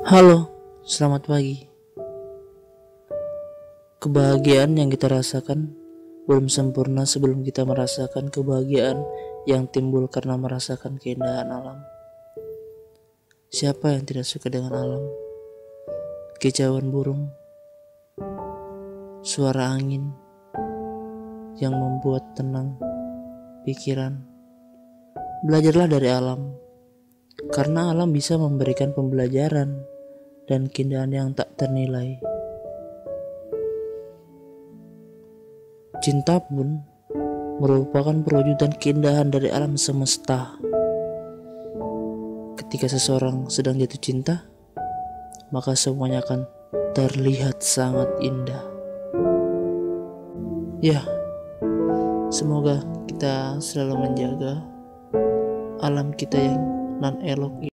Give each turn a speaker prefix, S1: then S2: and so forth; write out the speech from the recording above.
S1: Halo, selamat pagi. Kebahagiaan yang kita rasakan belum sempurna sebelum kita merasakan kebahagiaan yang timbul karena merasakan keindahan alam. Siapa yang tidak suka dengan alam? Kicauan burung, suara angin yang membuat tenang pikiran. Belajarlah dari alam, karena alam bisa memberikan pembelajaran dan keindahan yang tak ternilai. Cinta pun merupakan perwujudan keindahan dari alam semesta. Ketika seseorang sedang jatuh cinta, maka semuanya akan terlihat sangat indah. Ya, semoga kita selalu menjaga alam kita yang nan elok